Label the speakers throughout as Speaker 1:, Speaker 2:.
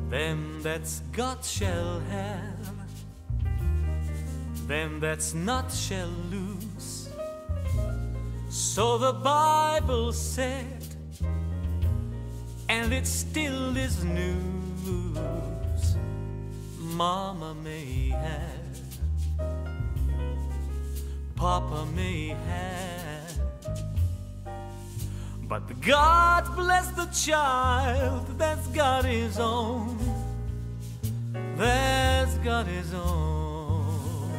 Speaker 1: Them that's got shall have, them that's not shall lose. So the Bible said, and it still is news. Mama may have, Papa may have, but God bless the child that's got his own, that's got his own.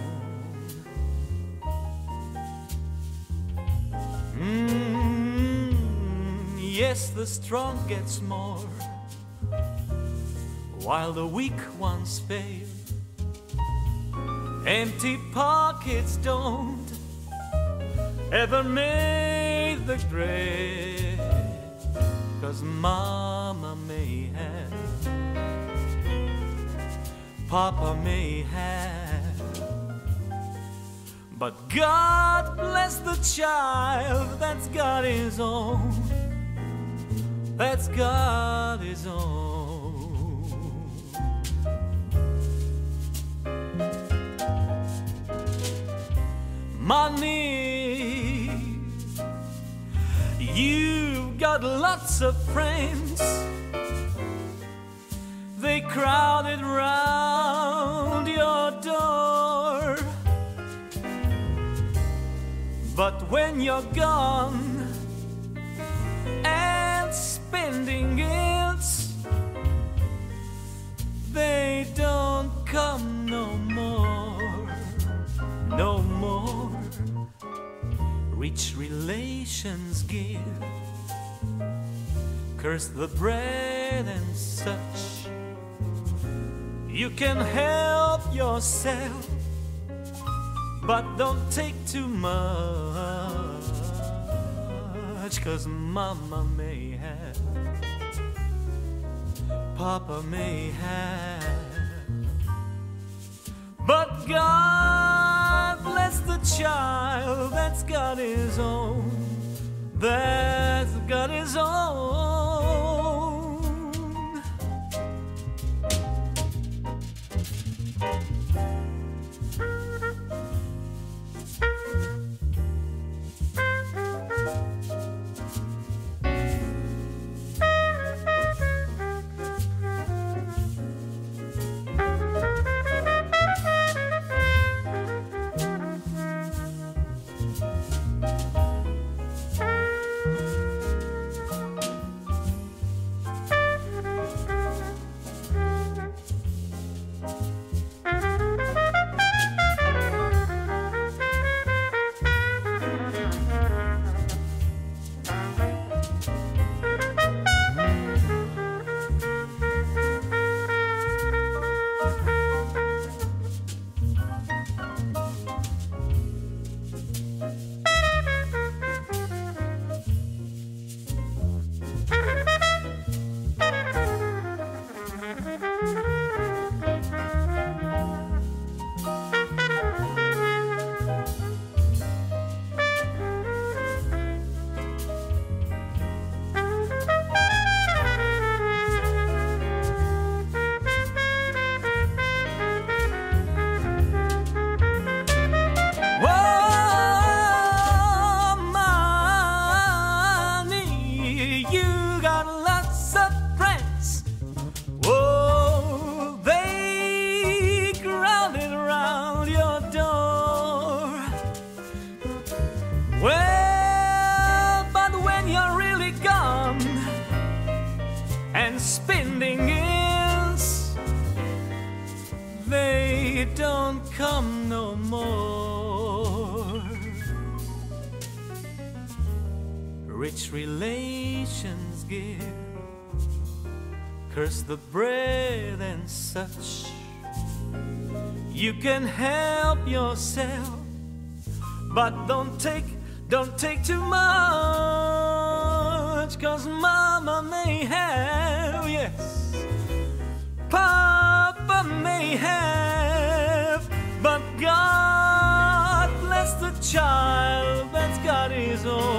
Speaker 1: Yes, the strong gets more, while the weak ones fail. Empty pockets don't ever make the grade, 'cause Mama may have, Papa may have, but God bless the child that's got his own, that's got his own. Money, you've got lots of friends, they crowded round your door, but when you're gone and spending it, they don't come no more, no more. Rich relations give, curse the bread and such. You can help yourself, but don't take too much, 'cause Mama may have, Papa may have, but God bless the child that's got his own, that's got his own. Well, but when you're really gone and spending is, they don't come no more. Rich relations give, curse the bread and such. You can help yourself, but don't take too much, 'cause Mama may have, yes, Papa may have, but God bless the child that's got his own.